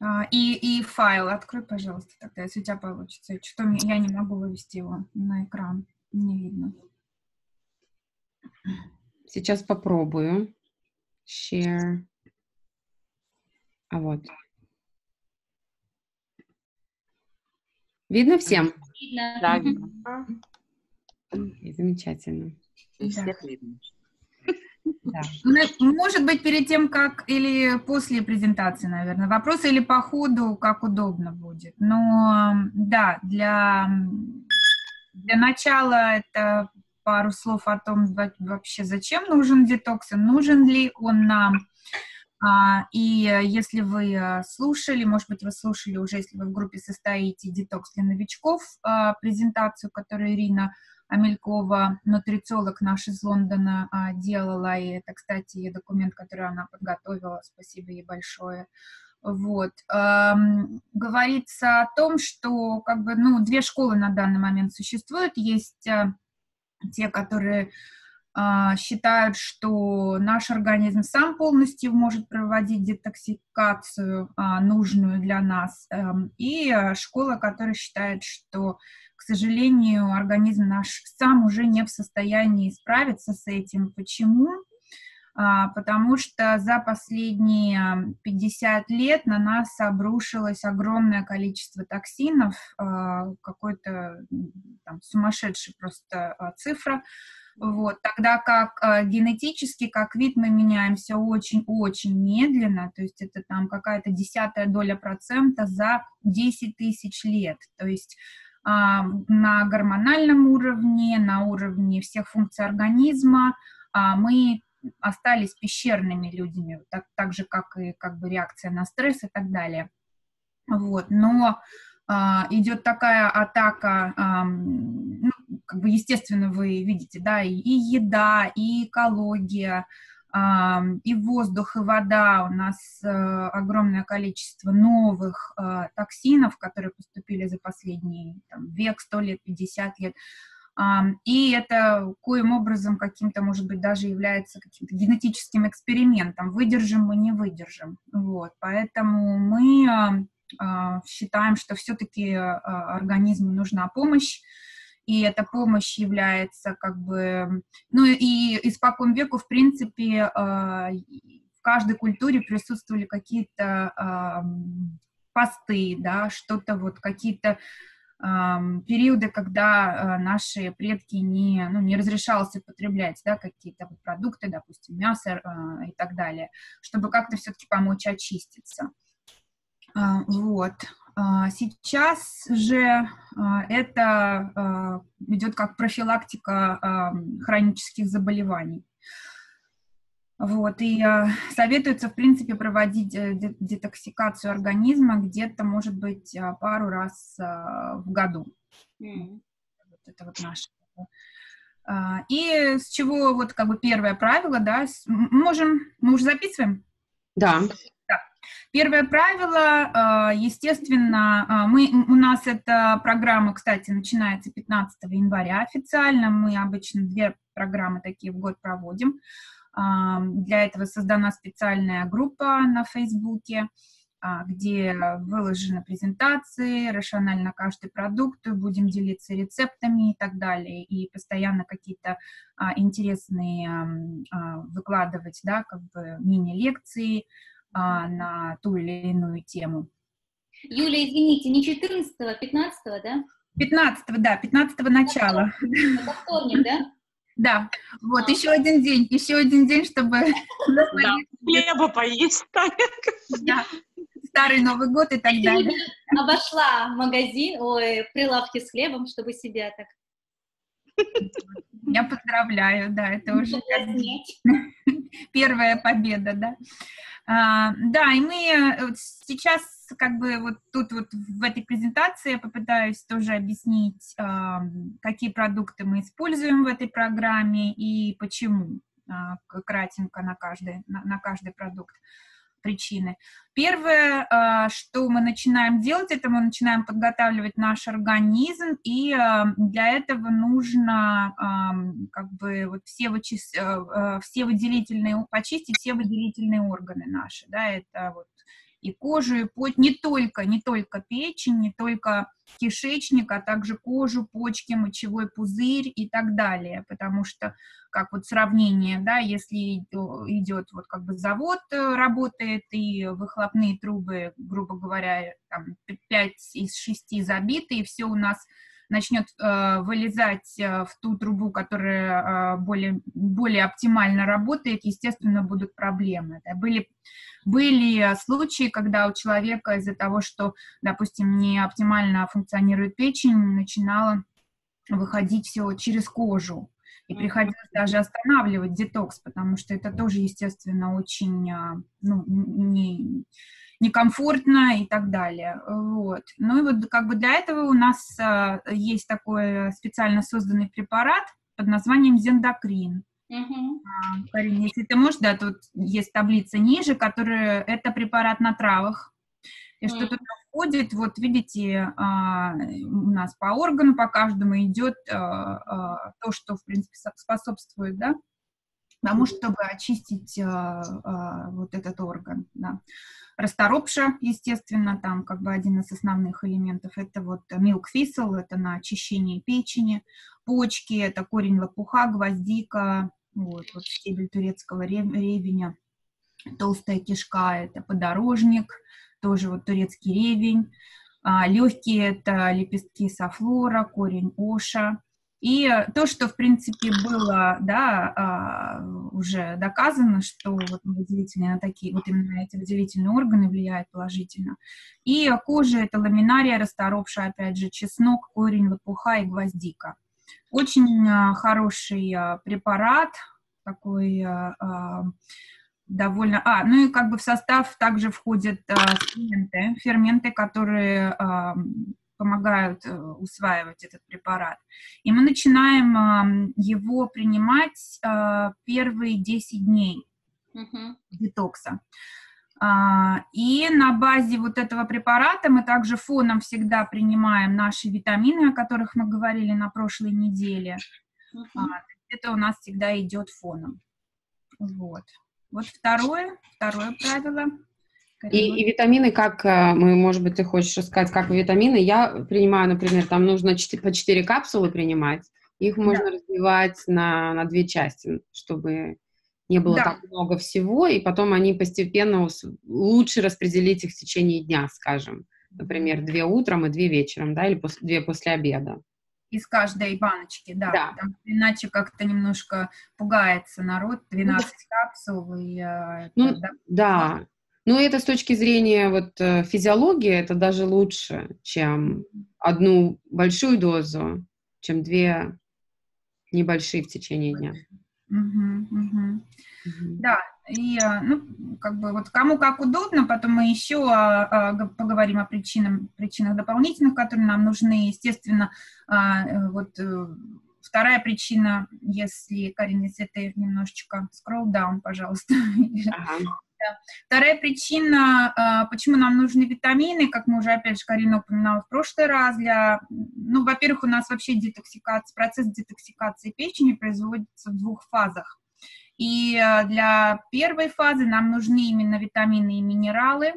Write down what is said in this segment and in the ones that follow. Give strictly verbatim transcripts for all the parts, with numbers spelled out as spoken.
И, и файл открой, пожалуйста, тогда, если у тебя получится. Что я не могу вывести его на экран, не видно. Сейчас попробую. Share. А вот. Видно всем? Видно. Да, И замечательно. и Да. всех видно. Да. Может быть, перед тем, как или после презентации, наверное, вопросы или по ходу, как удобно будет. Но да, для, для начала это пару слов о том, вообще зачем нужен детоксин, нужен ли он нам. И если вы слушали, может быть, вы слушали уже, если вы в группе состоите, детокс для новичков, презентацию, которую Ирина Амелькова, нутрициолог наш из Лондона, делала, и это, кстати, документ, который она подготовила, спасибо ей большое. Вот. Говорится о том, что как бы, ну, две школы на данный момент существуют. Есть те, которые считают, что наш организм сам полностью может проводить детоксикацию, нужную для нас, и школа, которая считает, что, к сожалению, организм наш сам уже не в состоянии справиться с этим. Почему? Потому что за последние пятьдесят лет на нас обрушилось огромное количество токсинов, какой-то там сумасшедшая просто цифра. Вот. Тогда как э, генетически, как вид, мы меняемся очень-очень медленно, то есть это там какая-то десятая доля процента за десять тысяч лет, то есть э, на гормональном уровне, на уровне всех функций организма э, мы остались пещерными людьми, так, так же, как и как бы реакция на стресс и так далее. Вот. Но Uh, идет такая атака, um, ну, как бы, естественно, вы видите, да, и, и еда, и экология, um, и воздух, и вода. У нас uh, огромное количество новых uh, токсинов, которые поступили за последний там, век, сто лет, пятьдесят лет. Um, и это коим образом каким-то, может быть, даже является каким-то генетическим экспериментом. Выдержим мы, не выдержим. Вот. Поэтому мы... Uh, считаем, что все-таки организму нужна помощь, и эта помощь является как бы... Ну и испокон веку, в принципе, в каждой культуре присутствовали какие-то посты, да, что-то вот, какие-то периоды, когда наши предки не, ну, не разрешалось употреблять, да, какие-то продукты, допустим, мясо и так далее, чтобы как-то все-таки помочь очиститься. Вот. Сейчас же это идет как профилактика хронических заболеваний. Вот. И советуется, в принципе, проводить детоксикацию организма где-то, может быть, пару раз в году. Mm. Вот это вот наше. И с чего вот как бы первое правило, да, можем, мы уже записываем? Да. Первое правило, естественно, мы, у нас эта программа, кстати, начинается пятнадцатого января официально, мы обычно две программы такие в год проводим. Для этого создана специальная группа на Фейсбуке, где выложены презентации, рационально каждый продукт, будем делиться рецептами и так далее, и постоянно какие-то интересные выкладывать, да, как бы мини-лекции на ту или иную тему. Юля, извините, не четырнадцатого, а пятнадцатого, да? пятнадцатого, да, пятнадцатого начала. Это вторник, да? Да, вот, а. еще один день, еще один день, чтобы... Да, хлеба поесть. Да, старый Новый год и так далее. Обошла магазин, ой, прилавки с хлебом, чтобы себя так... Я поздравляю, да, это уже первая победа, да. А, да, и мы сейчас как бы вот тут вот в этой презентации я попытаюсь тоже объяснить, а, какие продукты мы используем в этой программе и почему, а, кратенько на каждый, на, на каждый продукт причины. Первое, что мы начинаем делать, это мы начинаем подготавливать наш организм, и для этого нужно как бы вот все, вычис... все выделительные, почистить все выделительные органы наши, да, это вот и кожу, и почки, не только, не только печень, не только кишечник, а также кожу, почки, мочевой пузырь и так далее, потому что, как вот сравнение, да, если идет вот как бы завод работает, и выхлопные трубы, грубо говоря, там пять из шести забиты, и все у нас начнет э, вылезать э, в ту трубу, которая э, более, более оптимально работает, естественно, будут проблемы. Да. Были, были случаи, когда у человека из-за того, что, допустим, не оптимально функционирует печень, начинало выходить все через кожу. И приходилось даже останавливать детокс, потому что это тоже, естественно, очень ну, не, некомфортно и так далее. Вот. Ну и вот как бы для этого у нас а, есть такой специально созданный препарат под названием зендокрин. Mm-hmm. А, Карин, если ты можешь, да, тут есть таблица ниже, которая, это препарат на травах. И что mm-hmm. туда входит, вот видите, а, у нас по органу, по каждому идет а, а, то, что, в принципе, способствует, да, тому, чтобы очистить а, а, вот этот орган, да. Расторопша, естественно, там как бы один из основных элементов, это вот milk thistle, это на очищение печени, почки, это корень лопуха, гвоздика, вот, вот стебель турецкого ревеня, толстая кишка, это подорожник, тоже вот турецкий ревень, а, легкие, это лепестки софлора, корень оша. И то, что, в принципе, было, да, уже доказано, что вот выделительные на такие, вот именно эти выделительные органы влияют положительно. И кожа — это ламинария, расторопша, опять же, чеснок, корень лопуха и гвоздика. Очень хороший препарат, такой довольно... А, ну и как бы в состав также входят ферменты, ферменты, которые... помогают э, усваивать этот препарат. И мы начинаем э, его принимать э, первые десять дней uh-huh. детокса. А, и на базе вот этого препарата мы также фоном всегда принимаем наши витамины, о которых мы говорили на прошлой неделе. Uh-huh. А, это у нас всегда идет фоном. Вот. Вот второе, второе правило. И, и витамины, как мы, может быть, ты хочешь рассказать, как витамины, я принимаю, например, там нужно четыре, по четыре капсулы принимать, их можно да. разбивать на, на две части, чтобы не было да. так много всего, и потом они постепенно лучше распределить их в течение дня, скажем, например, две утром и две вечером, да, или пос, две после обеда. Из каждой баночки, да, да. Потому, иначе как-то немножко пугается народ, двенадцать ну, капсул. И, ну, да. да. Ну, это с точки зрения вот физиологии, это даже лучше, чем одну большую дозу, чем две небольшие в течение дня. Uh-huh, uh-huh. Uh-huh. Да, и, ну, как бы вот кому как удобно, потом мы еще а, а, поговорим о причинах, причинах дополнительных, которые нам нужны. Естественно, а, вот вторая причина, если, Карин, если ты немножечко scroll down, пожалуйста. Uh-huh. Вторая причина, почему нам нужны витамины, как мы уже, опять же, Карина упоминала в прошлый раз, для, ну, во-первых, у нас вообще детоксикация, процесс детоксикации печени производится в двух фазах. И для первой фазы нам нужны именно витамины и минералы,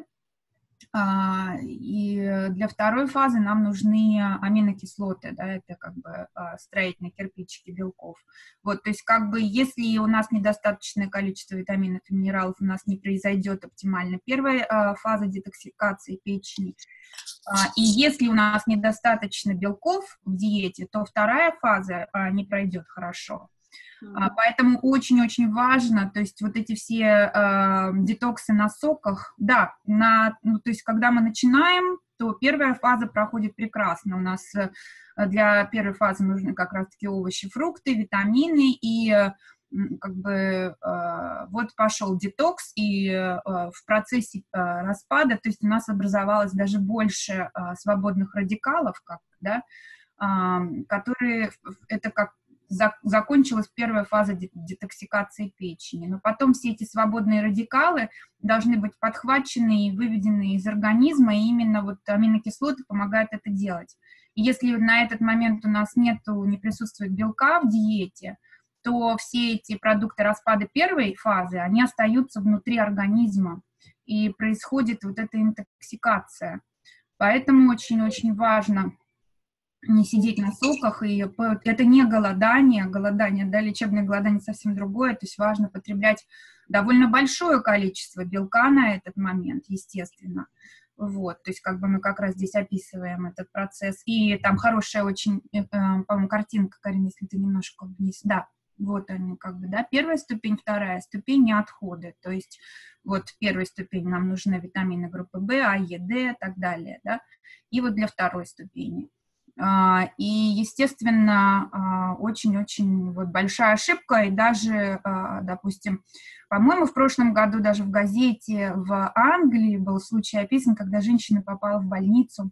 и для второй фазы нам нужны аминокислоты, да, это как бы строительные кирпичики белков. Вот, то есть как бы если у нас недостаточное количество витаминов и минералов, у нас не произойдет оптимально первая фаза детоксикации печени. И если у нас недостаточно белков в диете, то вторая фаза не пройдет хорошо. Mm-hmm. Поэтому очень-очень важно, то есть вот эти все э, детоксы на соках, да, на, ну, то есть когда мы начинаем, то первая фаза проходит прекрасно. У нас э, для первой фазы нужны как раз-таки овощи, фрукты, витамины, и э, как бы э, вот пошел детокс, и э, в процессе э, распада, то есть у нас образовалось даже больше э, свободных радикалов, как, да, э, которые, это как закончилась первая фаза детоксикации печени. Но потом все эти свободные радикалы должны быть подхвачены и выведены из организма, и именно вот аминокислоты помогают это делать. И если на этот момент у нас нету, не присутствует белка в диете, то все эти продукты распада первой фазы, они остаются внутри организма. и происходит вот эта интоксикация. Поэтому очень-очень важно не сидеть на соках, и это не голодание, голодание, да, лечебное голодание совсем другое, то есть важно потреблять довольно большое количество белка на этот момент, естественно. Вот, то есть как бы мы как раз здесь описываем этот процесс. И там хорошая очень, э, по-моему, картинка, Карин, если ты немножко вниз, да, вот они как бы, да, первая ступень, вторая ступень не отходы, то есть вот в первой ступени нам нужны витамины группы В, А, Е, Д и так далее, да, и вот для второй ступени. И, естественно, очень-очень вот большая ошибка, и даже, допустим, по-моему, в прошлом году даже в газете в Англии был случай описан, когда женщина попала в больницу,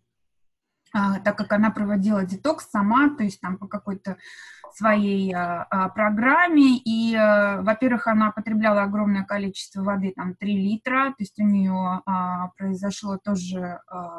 так как она проводила детокс сама, то есть там по какой-то своей программе, и, во-первых, она потребляла огромное количество воды, там три литра, то есть у нее произошло тоже...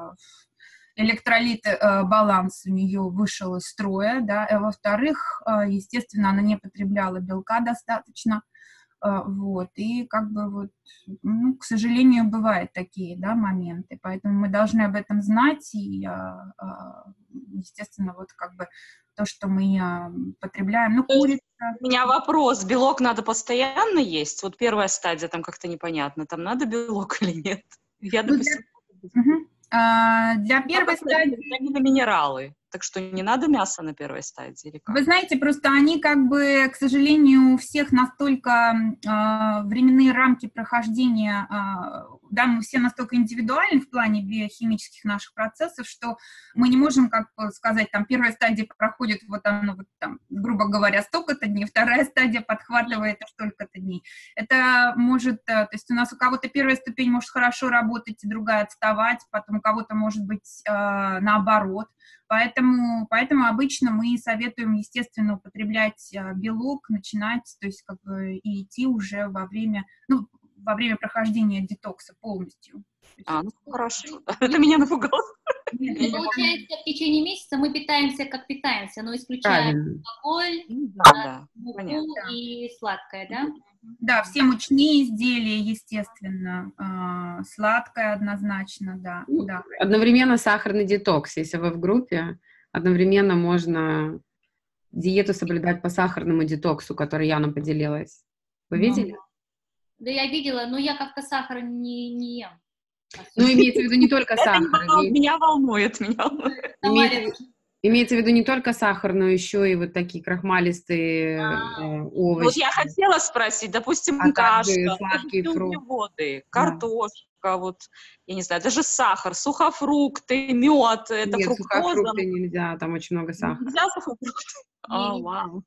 электролит, э, баланс у нее вышел из строя, да, и, во-вторых, э, естественно, она не потребляла белка достаточно, э, вот, и как бы вот, ну, к сожалению, бывают такие, да, моменты, поэтому мы должны об этом знать, и, э, э, естественно, вот как бы то, что мы э, потребляем, ну, курица. У меня вопрос, белок надо постоянно есть? Вот первая стадия, там как-то непонятно, там надо белок или нет? Я, допустим... Ну, для... угу. А, для первой стадии... Витамины, минералы. Так что не надо мяса на первой стадии? Или как? Вы знаете, просто они как бы, к сожалению, у всех настолько э, временные рамки прохождения, э, да, мы все настолько индивидуальны в плане биохимических наших процессов, что мы не можем, как сказать, там, первая стадия проходит, вот оно, вот, там, грубо говоря, столько-то дней, вторая стадия подхватывает столько-то дней. Это может, э, то есть у нас у кого-то первая ступень может хорошо работать, и другая отставать, потом у кого-то может быть э, наоборот. Поэтому, поэтому обычно мы советуем, естественно, употреблять э, белок, начинать, то есть как бы и идти уже во время, ну, во время прохождения детокса полностью. А, ну хорошо. Это меня напугало. Получается, в течение месяца мы питаемся, как питаемся, но исключаем алкоголь, да, муку да, и сладкое, да? Да, все мучные изделия, естественно, э, сладкое однозначно, да, ну, да. Одновременно сахарный детокс, если вы в группе, одновременно можно диету соблюдать по сахарному детоксу, который Яна поделилась. Вы видели? Да, я видела, но я как-то сахар не, не ем. Ну, имеется в виду не только сахар. Это меня волнует, меня волнует. Имеется, имеется в виду не только сахар, но еще и вот такие крахмалистые э, овощи. Вот я хотела спросить, допустим, а кашка, сладкие фрукты, углеводы, картошка, да. Вот, я не знаю, даже сахар, сухофрукты, мед, это Нет, фруктоза. сухофрукты нельзя, там очень много сахара. Нельзя сухофрукты? А, вау.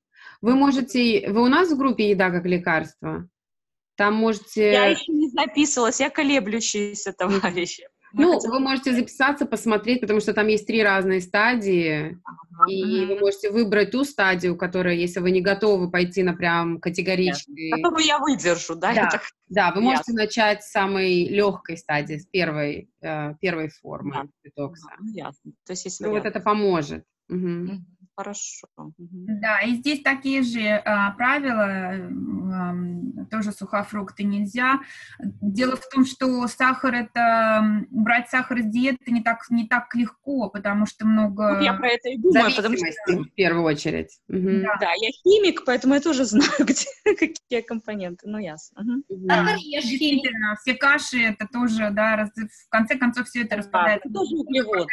Вы можете, вы у нас в группе «Еда как лекарство»? Там можете... Я еще не записывалась, я колеблющийся товарищ. Ну, вы можете записаться, посмотреть, потому что там есть три разные стадии, ага, и ага. вы можете выбрать ту стадию, которая, если вы не готовы пойти на прям категорически... Которую я выдержу, да? Да, так... да вы можете ясно. начать с самой легкой стадии, с первой, э, первой формы да. детокса. Ага, ясно. То есть, если ну, вот это поможет. Угу. Угу. Хорошо. Да, и здесь такие же а, правила, а, тоже сухофрукты нельзя. Дело в том, что сахар это, брать сахар из диеты не так, не так легко, потому что много... Ну, я про это и думаю, потому что... в первую очередь. Угу. Да. да, я химик, поэтому я тоже знаю, где, какие компоненты, ну ясно. Угу. Да, действительно, все каши это тоже, да, раз, в конце концов все это распадается. Да, тоже углеводы.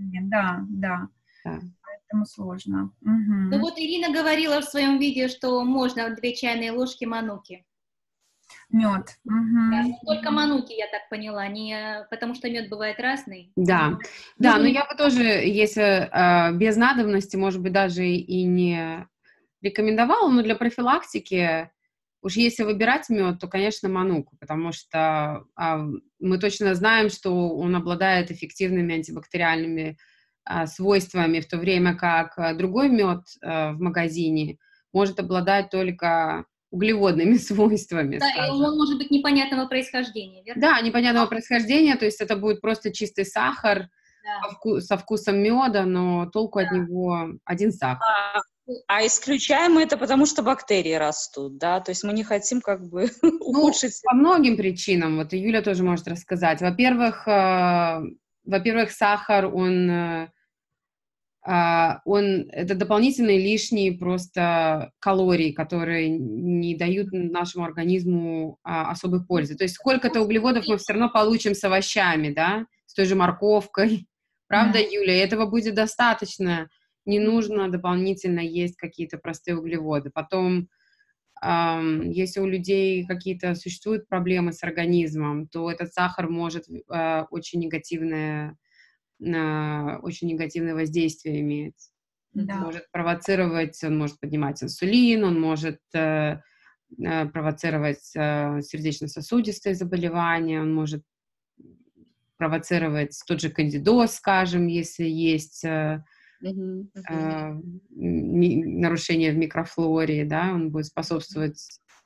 Да, да. да. Поэтому сложно. Угу. Ну вот Ирина говорила в своем видео, что можно две чайные ложки мануки. Мед. Угу. Да, только мануки, я так поняла, не потому что мед бывает разный. Да, да, но я бы тоже, если э, без надобности, может быть, даже и не рекомендовала, но для профилактики, уж если выбирать мед, то, конечно, мануку, потому что э, мы точно знаем, что он обладает эффективными антибактериальными свойствами, в то время как другой мед э, в магазине может обладать только углеводными свойствами. Да, скажем. И он может быть непонятного происхождения, верно? Да, непонятного происхождения, то есть это будет просто чистый сахар да. со, вку- со вкусом меда, но толку да. от него один сахар. А, А исключаем мы это потому, что бактерии растут, да? То есть мы не хотим как бы ухудшить... Ну, по многим причинам, вот и Юля тоже может рассказать. Во-первых, э, во-первых, сахар, он, э, он, это дополнительные лишние просто калории, которые не дают нашему организму э, особой пользы. То есть сколько-то углеводов мы все равно получим с овощами, да, с той же морковкой. Правда, Да. Юля? Этого будет достаточно. Не нужно дополнительно есть какие-то простые углеводы. Потом, эм, если у людей какие-то существуют проблемы с организмом, то этот сахар может э, очень негативное, э, очень негативное воздействие иметь. Да. Может провоцировать, он может поднимать инсулин, он может э, э, провоцировать э, сердечно-сосудистые заболевания, он может провоцировать тот же кандидоз, скажем, если есть... Э, Мгм, мгм. э, ми- нарушение в микрофлоре, да, он будет способствовать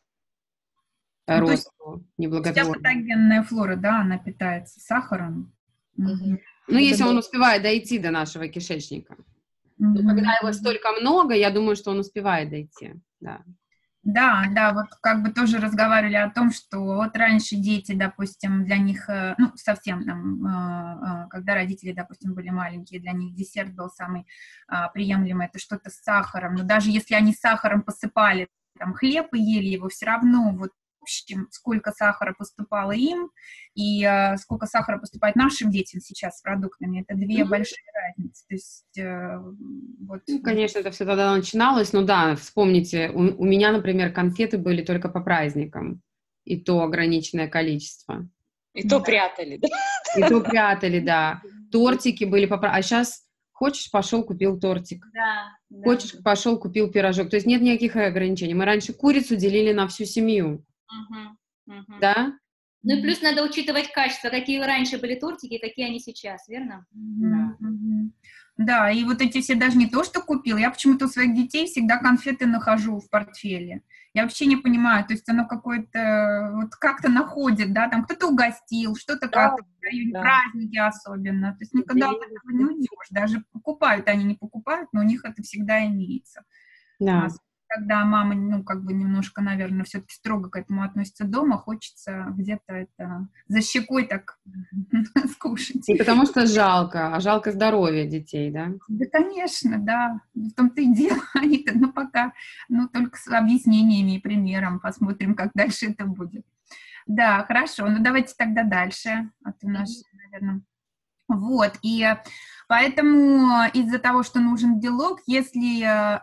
э, Ну, то есть росту вся неблаготворного. патогенная флора, да, она питается сахаром. Мгм. Ну, если он Да-да-да. успевает дойти до нашего кишечника. Но Мгм. когда его столько много, я думаю, что он успевает дойти, да. Да, да, вот как бы тоже разговаривали о том, что вот раньше дети, допустим, для них, э, ну, совсем там, э, э, когда родители, допустим, были маленькие, для них десерт был самый а, приемлемый, это что-то с сахаром, но даже если они сахаром посыпали там хлеб и ели его, все равно вот в общем, сколько сахара поступало им и э, сколько сахара поступает нашим детям сейчас с продуктами, это две Мгм. большие разницы, то есть э, вот... Ну, конечно, это все тогда начиналось, но да, вспомните, у, у меня, например, конфеты были только по праздникам, и то ограниченное количество. И то Да. прятали, да? И то прятали, да. Тортики были по праздникам, а сейчас хочешь, пошел, купил тортик. Да, да. Хочешь, пошел, купил пирожок. То есть нет никаких ограничений. Мы раньше курицу делили на всю семью, Мгм, мгм. да? Ну и плюс надо учитывать качество, какие раньше были тортики, какие они сейчас, верно? Мгм, мгм. Да, и вот эти все даже не то, что купил, я почему-то у своих детей всегда конфеты нахожу в портфеле. Я вообще не понимаю, то есть оно какое-то, вот как-то находит, да, там кто-то угостил, что-то Да, как-то, да, и да. праздники особенно, то есть никогда от этого не уйдешь, даже покупают они, не покупают, но у них это всегда имеется. Да. А когда мама, ну, как бы немножко, наверное, все-таки строго к этому относится дома, хочется где-то это за щекой так скушать. Не потому что жалко, а жалко здоровья детей, да? Да, конечно, да. В том-то и дело. Они-то, ну, пока, ну, только с объяснениями и примером. Посмотрим, как дальше это будет. Да, хорошо. Ну, давайте тогда дальше. А то наш, наверное... Вот, и поэтому из-за того, что нужен белок, если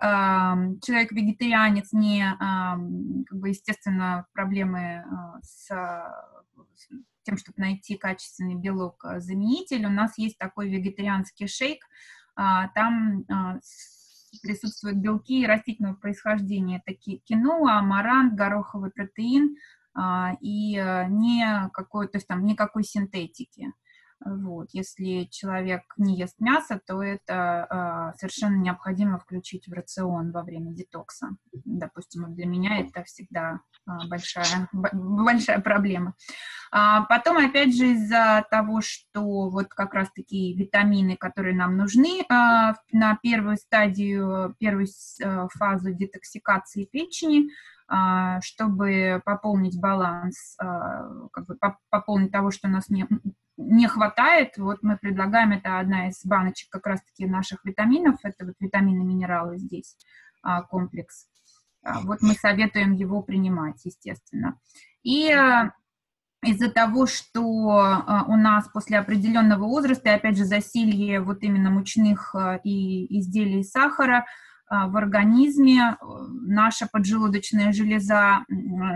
э, человек вегетарианец, не, э, как бы, естественно, проблемы э, с, с тем, чтобы найти качественный белок-заменитель, у нас есть такой вегетарианский шейк, э, там э, присутствуют белки растительного происхождения, такие киноа, амарант, гороховый протеин, э, и не какой, то есть там никакой синтетики. Вот. Если человек не ест мясо, то это э, совершенно необходимо включить в рацион во время детокса. Допустим, вот для меня это всегда э, большая, большая проблема. А потом, опять же, из-за того, что вот как раз такие витамины, которые нам нужны э, на первую стадию, первую э, фазу детоксикации печени, э, чтобы пополнить баланс, э, как бы пополнить того, что у нас не... не хватает, вот мы предлагаем, это одна из баночек как раз-таки наших витаминов, это вот витамины, минералы здесь, а, комплекс. А, вот мы советуем его принимать, естественно. И а, из-за того, что а, у нас после определенного возраста, и опять же засилье вот именно мучных а, и изделий сахара, в организме наша поджелудочная железа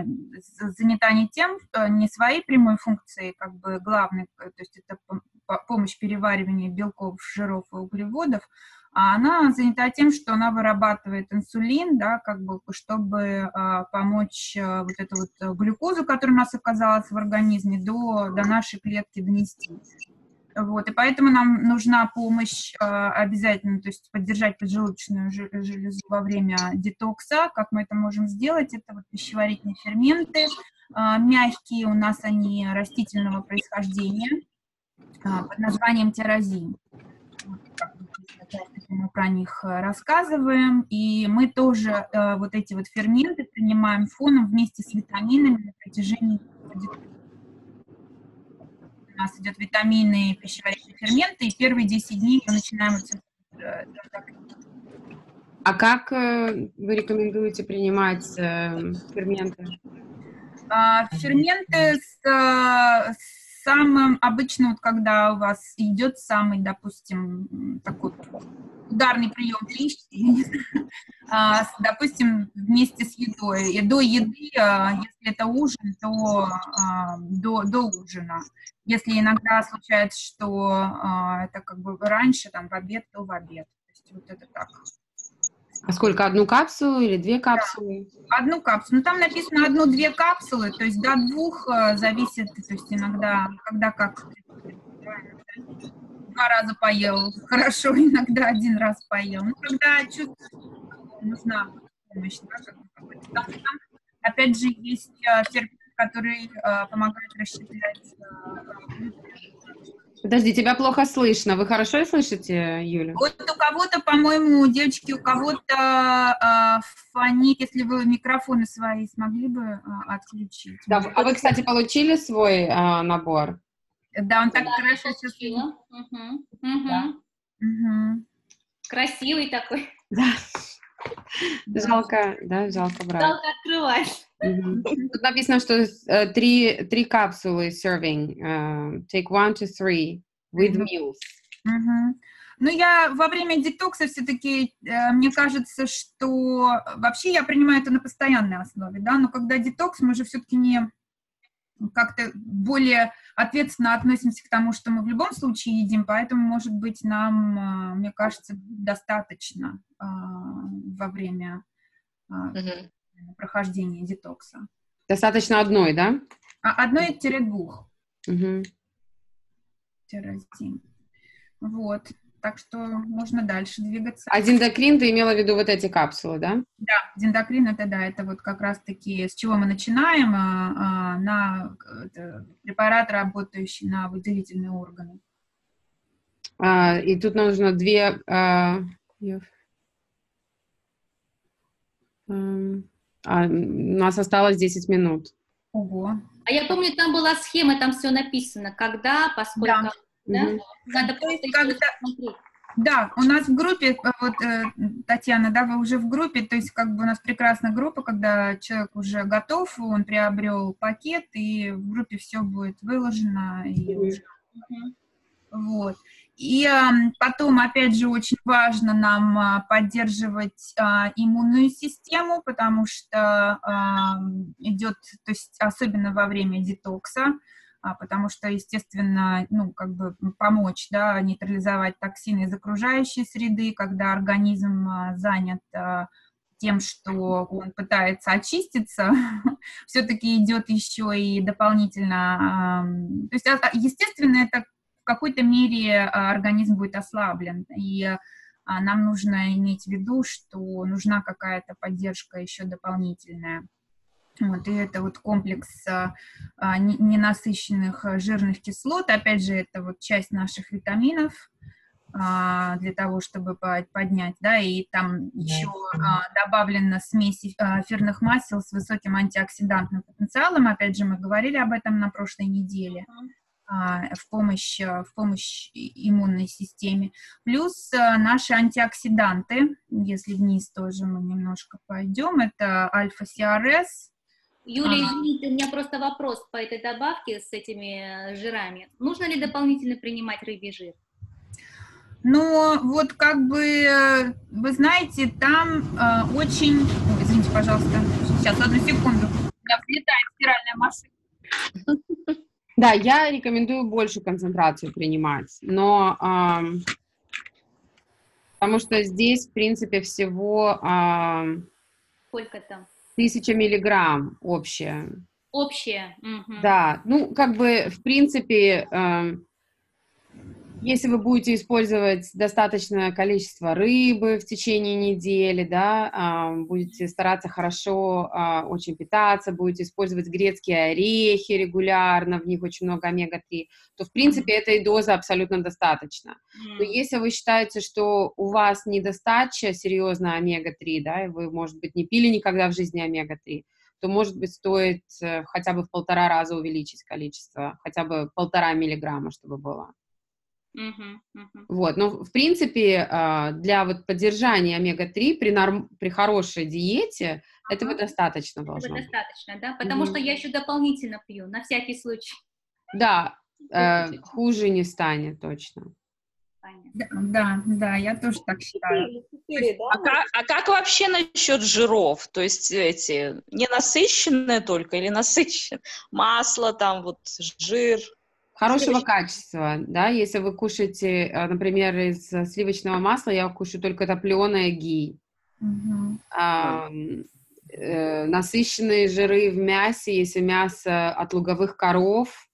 занята не тем, не своей прямой функцией, как бы главной, то есть это помощь перевариванию белков, жиров и углеводов, а она занята тем, что она вырабатывает инсулин, да, как бы, чтобы а, помочь а, вот эту вот глюкозу, которая у нас оказалась в организме, до, до нашей клетки донести. Вот, и поэтому нам нужна помощь э, обязательно, то есть поддержать поджелудочную железу во время детокса. Как мы это можем сделать? Это вот пищеварительные ферменты, э, мягкие, у нас они растительного происхождения, э, под названием тирозин. Вот, как бы, мы про них рассказываем, и мы тоже вот эти вот ферменты принимаем фоном вместе с витаминами на протяжении детокса. У нас идет витамины, пищеварительные ферменты, и первые десять дней мы начинаем... А как э, вы рекомендуете принимать э, ферменты? А, ферменты с, с самым обычно, вот когда у вас идет самый, допустим, такой ударный прием пищи, а, с, допустим, вместе с едой. И до еды, а, если это ужин, то а, до, до ужина. Если иногда случается, что а, это как бы раньше, там, в обед, то в обед. То есть вот это так. А сколько? Одну капсулу или две капсулы? Да, одну капсулу. Ну, там написано одну-две капсулы, то есть до двух э, зависит, то есть иногда, когда как, два раза поел хорошо, иногда один раз поел. Ну, когда чувствую, нужна помощь, да, там, там, опять же, есть э, фермент, который э, помогает рассчитать. Э, Подожди, тебя плохо слышно. Вы хорошо слышите, Юля? Вот у кого-то, по-моему, девочки, у кого-то э, фонит, если вы микрофоны свои смогли бы э, отключить. Да, а вы, кстати, получили свой э, набор? Да, он так да, хорошо сейчас... Угу. Угу. Да. Угу. Красивый такой. Да. Жалко, да, жалко брать. Жалко открывать. Угу. Тут написано, что uh, три, три капсулы serving. Uh, take one to three with meals. Угу. Ну, я во время детокса все-таки, э, мне кажется, что вообще я принимаю это на постоянной основе, да, но когда детокс, мы же все-таки не как-то более ответственно относимся к тому, что мы в любом случае едим, поэтому, может быть, нам, э, мне кажется, достаточно э, во время э, угу. прохождения детокса. Достаточно одной, да? А, одной-двух. Угу. Один. Вот. Так что можно дальше двигаться. А диндокрин, ты имела в виду вот эти капсулы, да? Да, диндокрин это да, это вот как раз-таки с чего мы начинаем, а, а, на это, препарат, работающий на выделительные органы. А, и тут нужно две... А, а, у нас осталось десять минут. Ого. А я помню, там была схема, там все написано, когда, поскольку... Да. Да? Угу. Надо просто когда... Да, у нас в группе, вот, Татьяна, да, вы уже в группе, то есть как бы у нас прекрасная группа, когда человек уже готов, он приобрел пакет, и в группе все будет выложено. И уже... угу. Вот. И а, потом, опять же, очень важно нам а, поддерживать а, иммунную систему, потому что а, идет, то есть особенно во время детокса, а, потому что, естественно, ну, как бы помочь, да, нейтрализовать токсины из окружающей среды, когда организм а, занят а, тем, что он пытается очиститься, все-таки идет еще и дополнительно, а, то есть, естественно, это в какой-то мере организм будет ослаблен, и а, нам нужно иметь в виду, что нужна какая-то поддержка еще дополнительная. Вот, и это вот комплекс а, а, ненасыщенных жирных кислот, опять же, это вот часть наших витаминов а, для того, чтобы поднять, да, и там еще а, добавлена смесь а, эфирных масел с высоким антиоксидантным потенциалом, опять же, мы говорили об этом на прошлой неделе. В помощь, в помощь иммунной системе. Плюс наши антиоксиданты, если вниз тоже мы немножко пойдем, это альфа-си ар эс. Юля, извините, у меня просто вопрос по этой добавке с этими жирами. Нужно ли дополнительно принимать рыбий жир? Ну, вот как бы, вы знаете, там э, очень... Ой, извините, пожалуйста, сейчас, одну секунду. У меня взлетает стиральная машина. Да, я рекомендую больше концентрацию принимать, но эм, потому что здесь, в принципе, всего эм, сколько там? Тысяча миллиграмм общее. Общее. Угу. Да, ну, как бы, в принципе, эм, Если вы будете использовать достаточное количество рыбы в течение недели, да, а, будете стараться хорошо а, очень питаться, будете использовать грецкие орехи регулярно, в них очень много омега три, то, в принципе, этой дозы абсолютно достаточно. Но если вы считаете, что у вас недостача серьезная омега три, да, и вы, может быть, не пили никогда в жизни омега три, то, может быть, стоит э, хотя бы в полтора раза увеличить количество, хотя бы полтора миллиграмма, чтобы было. Мгм, мгм. Вот, но, в принципе, а, для вот поддержания омега три при, норм... при хорошей диете этого Ага. достаточно Этого должно быть. достаточно, да? Потому Мгм. что я еще дополнительно пью, на всякий случай. Да, э, хуже не станет точно. Понятно. Да, да, да, я тоже так считаю. Четыре, четыре, А да? как, а как вообще насчет жиров? То есть эти ненасыщенные только или насыщенные? Масло там, вот жир. Хорошего качества, да, если вы кушаете, э, например, из э, сливочного масла, я кушаю только топленое ги. Мгм. А, м, э, насыщенные жиры в мясе, если мясо от луговых коров,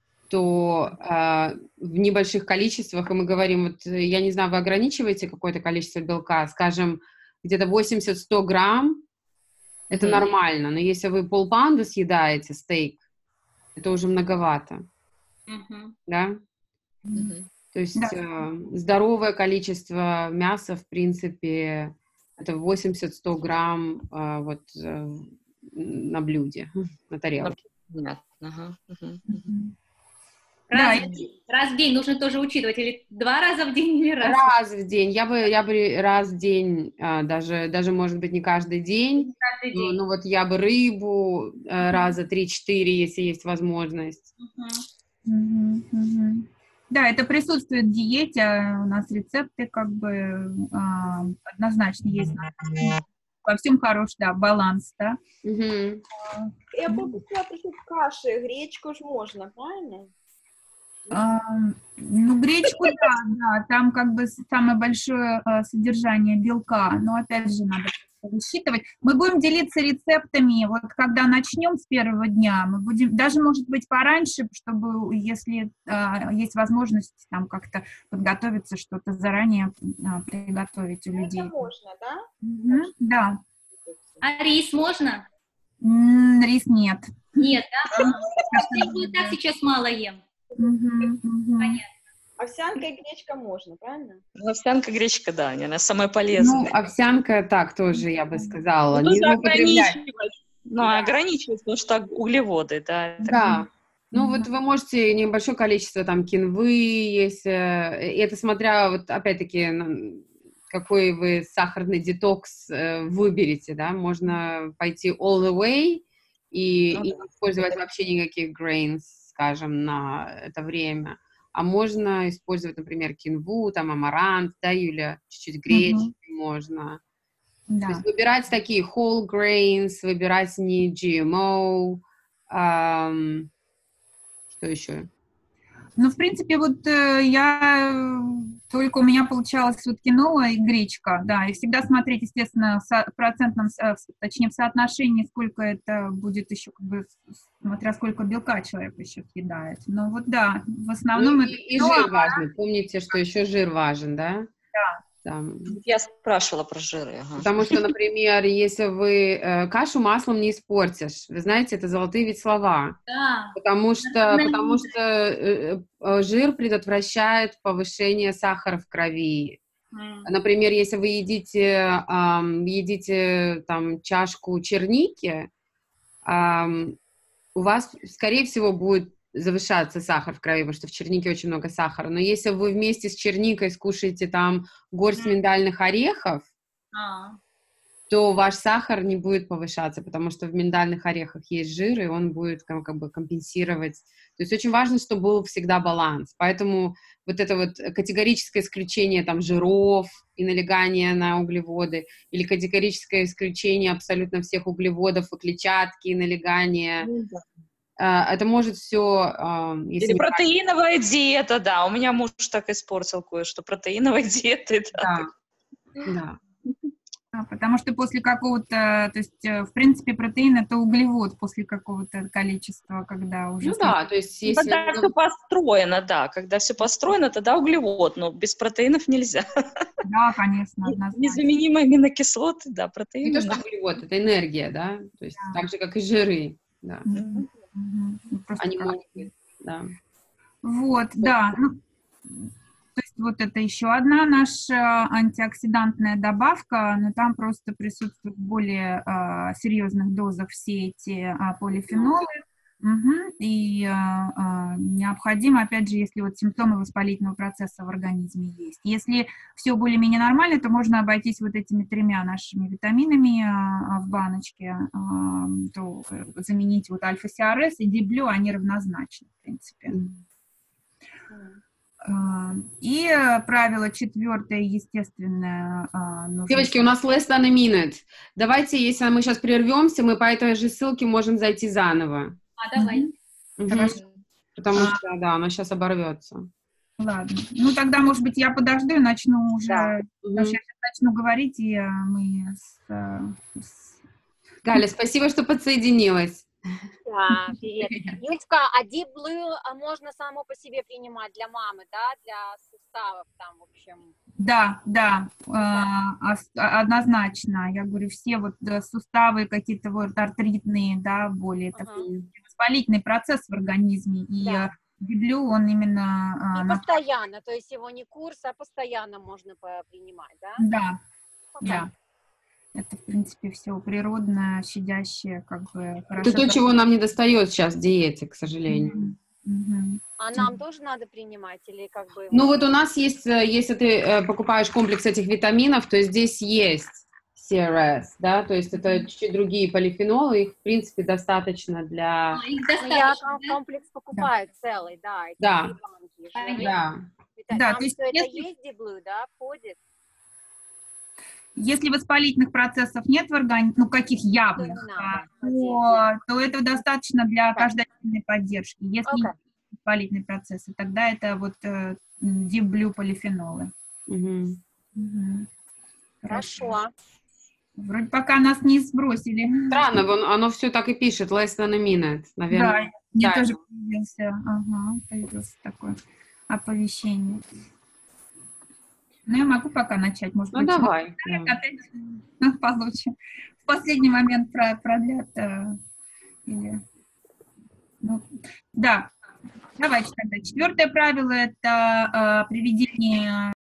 то а, в небольших количествах, и мы говорим, вот, э, я не знаю, вы ограничиваете какое-то количество белка, скажем, где-то восемьдесят-сто грамм, это Мгм. нормально, но если вы полпаунда съедаете стейк, это уже многовато, Мгм. да? Мгм. То есть Да. э, здоровое количество мяса, в принципе, это восемьдесят-сто грамм э, вот, э, на блюде, на тарелке. Понятно. Ага. Мгм. Мгм. Мгм. Раз, Да, в день, раз в день нужно тоже учитывать, или два раза в день, или раз? Раз в день, я бы, я бы раз в день, а, даже, даже, может быть, не каждый день, Каждый ну, день. ну, вот я бы рыбу э, раза три-четыре, если есть возможность. Мгм. Мгм, мгм. Да, это присутствует в диете, а у нас рецепты как бы а, однозначно есть. Во всем хорош, да, баланс, да. Мгм. Я пропустила причем каши, гречку ж можно, правильно? А, ну, гречку, да, да, там как бы с- самое большое а, содержание белка, но опять же надо высчитывать. Мы будем делиться рецептами, вот когда начнем с первого дня, мы будем, даже, может быть, пораньше, чтобы, если а, есть возможность там как-то подготовиться, что-то заранее а, приготовить у Это людей. можно, да? Мгм, да. А рис можно? М, рис нет. Нет, да? Ага. Я его и так сейчас мало ем. Мгм, мгм. Овсянка и гречка можно, правильно? Ну, овсянка, гречка, да, они, наверное, самые Ну, полезные. овсянка, так тоже, я бы сказала, Ну, не нужно злоупотреблять. ограничивать. Ну, Да. ограничивать, потому что углеводы, да. это- Да. Ну, вот вы можете небольшое количество там кинвы, если и это смотря, вот опять-таки, на- какой вы сахарный детокс э, выберете, да, можно пойти all the way и, Ну и да. не использовать вообще никаких grains, скажем, на это время, а можно использовать, например, кинву, там, амарант, да, Юля, чуть-чуть гречки можно. То Да. есть выбирать такие whole grains, выбирать не джи эм о, ам, что еще? Ну, в принципе, вот э, я э, только у меня получалось вот киноа и гречка, да, и всегда смотреть, естественно, в со- процентном, с- э, в- точнее, в соотношении, сколько это будет еще, как бы, с- смотря сколько белка человек еще съедает. Но вот да, в Ну основном это и, и киноа, жир важный. Помните, что еще жир важен, да? да. Там. Я спрашивала про жиры. Ага. Потому что, например, если вы э, кашу маслом не испортишь, вы знаете, это золотые ведь слова. Да. Потому что, Наверное, потому что э, э, жир предотвращает повышение сахара в крови. М. Например, если вы едите, ам, едите там чашку черники, ам, у вас, скорее всего, будет завышаться сахар в крови, потому что в чернике очень много сахара. Но если вы вместе с черникой скушаете там горсть миндальных орехов, А. то ваш сахар не будет повышаться, потому что в миндальных орехах есть жир, и он будет как, как бы компенсировать. То есть очень важно, чтобы был всегда баланс. Поэтому вот это вот категорическое исключение там жиров и налегание на углеводы, или категорическое исключение абсолютно всех углеводов и клетчатки, и налегание, Ну да. э, это может все, э, если Или не протеиновая диета, да. У меня муж так испортил кое-что. Протеиновая диета, да. да, да. А, потому что после какого-то, то есть, э, в принципе, протеин это углевод после какого-то количества, когда уже... Ну да, то есть если... Когда все построено, да, когда все построено, тогда углевод, но без протеинов нельзя. Да, конечно, однозначно. Незаменимые аминокислоты, да, Не протеины. то, что углевод, это энергия, да, то есть Да. так же, как и жиры, да. Мгм. Мгм. Ну, просто Они как- могут быть, да. Вот, да. Ну, то есть вот это еще одна наша антиоксидантная добавка, но там просто присутствуют в более а, серьезных дозах все эти а, полифенолы. Мгм. И а, а, необходимо, опять же, если вот симптомы воспалительного процесса в организме есть. Если все более-менее нормально, то можно обойтись вот этими тремя нашими витаминами а, а, в баночке, а, то э, заменить вот альфа-СиАрС и Ди-Блю, они равнозначны, в принципе. Мгм. А, И э, правило четвертое, естественно, а, нужно... Девочки, у нас less than a minute. Давайте, если мы сейчас прервемся, мы по этой же ссылке можем зайти заново. А, давай. Мгм. Хорошо. Потому А. что, да, оно сейчас оборвется. Ладно. Ну, тогда, может быть, я подожду и начну уже... Да. Потому что я сейчас начну говорить, и э, мы с... э, с- Галя, спасибо, что подсоединилась. Да, привет. Юлька, а Deep Blue а, можно само по себе принимать для мамы, да, для суставов там, в общем. Да, да, э, ос- а- однозначно. Я говорю, все вот э, суставы какие-то вот артритные, да, боли, это Ага. воспалительный процесс в организме, и Да. э, Ди-Блю, он именно... э, И на- постоянно, то есть его не курс, а постоянно можно по- принимать, да? Да, Окей. да. Это, в принципе, все природное, щадящее, как бы Это хорошо. то, чего нам не достает сейчас в диете, к сожалению. Мгм. Мгм. А нам тоже надо принимать или как бы... Ну вот у нас есть, э, если ты э, покупаешь комплекс этих витаминов, то здесь есть СиАрС, да, то есть это чуть-чуть другие полифенолы, их, в принципе, достаточно для... А, их Ну, я достаточно, ком- да? комплекс покупаю целый, да. эти Да. три банки, Понятно. жиры, Да. вита- Да, Там то есть все это если- есть, Deep Blue, да, входит? Если воспалительных процессов нет в организме, ну, каких явных, не надо, а, отдельно. то, то этого достаточно для Так. каждодневной поддержки. Если Окей. есть воспалительные процессы, тогда это вот э, Deep Blue полифенолы. Мгм. Мгм. Хорошо. Вроде пока нас не сбросили. Странно, вон- оно все так и пишет, less than a minute, Да, наверное. мне да. тоже появился, ага, появилось такое оповещение. Ну, я могу пока начать, может Ну, быть, давай. может, да. опять получше. В последний момент про- продлят. э, или... ну, да, давайте тогда. Четвертое правило – это э, приведение